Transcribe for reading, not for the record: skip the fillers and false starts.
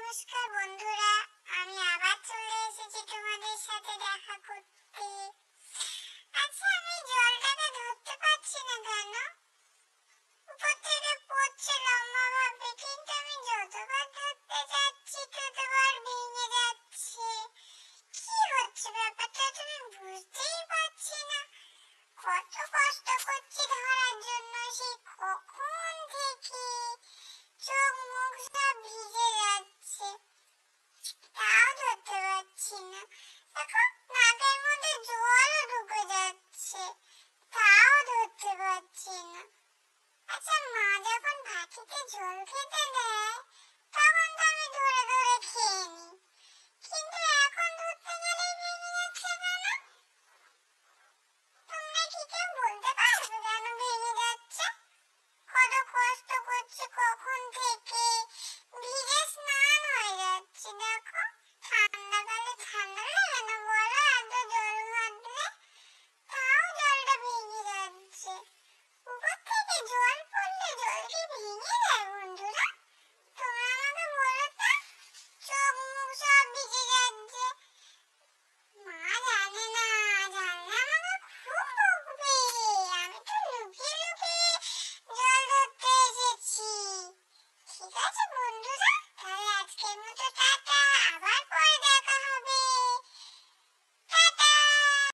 নমস্কার বন্ধুরা, আমি আবার চলে এসেছি তোমাদের সাথে দেখা করতে। আচ্ছা, আমি জলটাকে ধরতে পারছি না কেন? উপর থেকে পড়ছে লম্বা ভাবে, কিন্তু আমি যতবার ধরতে যাচ্ছি ততবার ভেঙে যাচ্ছে। কি হচ্ছে ব্যাপারটা তুমি বুঝতেই পারছি না। কত কষ্ট করছি ধরার জন্য, সেই কখন থেকে চোখ মুখ সব ভিজে যাচ্ছে, তাও ধরতে পারছি না। দেখো, নাকের মধ্যে জলও ঢুকে যাচ্ছে, তাও ধরতে পারছি না। আচ্ছা, মা যখন ভাতিতে জল খেতে দেয় তখন তো আমি ধরে ধরে খেয়ে নিই, কিন্তু